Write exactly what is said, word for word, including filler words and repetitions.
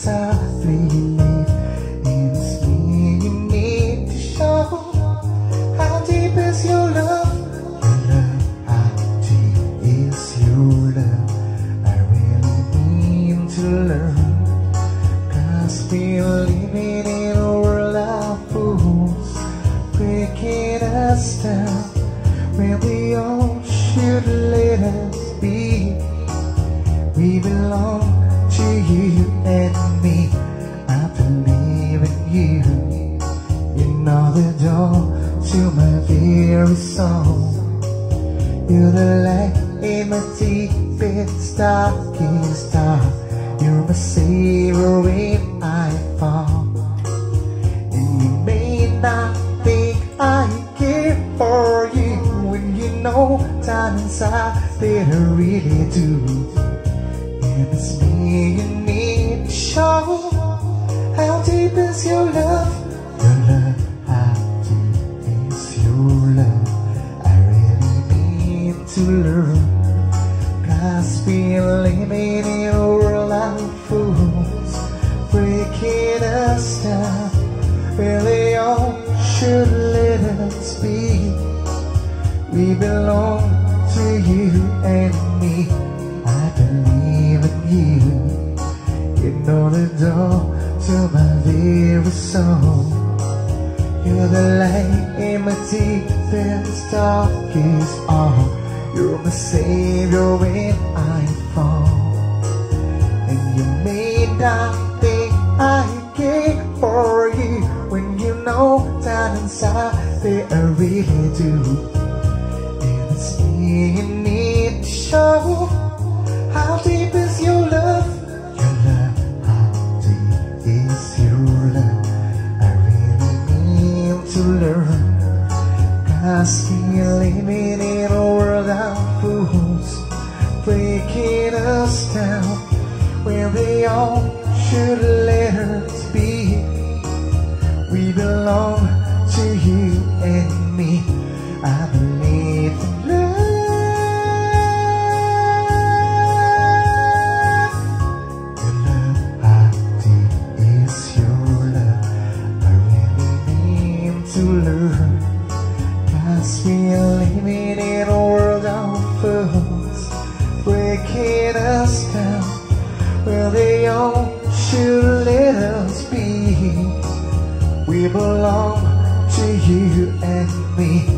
softly leave. It's me you need to show. How deep is your love? Your love, how deep is your love? I really need to learn. Cause we're living in a world of fools, breaking us down when we all should let us be. We belong to you and me. I believe in you. You know the door to my very soul. You're the light in my deepest, darkest dark. You're my savior when I fall. And you may not think I care for you, when you know down inside that I really do. And it's me you need to show. How deep is your love? Your love, how deep is your love? I really need to learn. Cause we're living in a world of fools, breaking us down where they all should let us be. We belong to you and me. I believe in you. You know the door to my very soul. You're the light in my deepest, darkest hour. You're my savior when I fall. And you may not think I care for you, when you know down inside that I really do. And it's me you need to show. How deep is your love? Your love, how deep is your love? I really need to learn. Cause we're living in a world of fools, breaking us down where they all should let us be. We belong to you and me. I believe in love. Your love, how deep is your love? I really need to learn. Cause we're living in a world of fools, breaking us down where they all should let us be. We belong to you and me.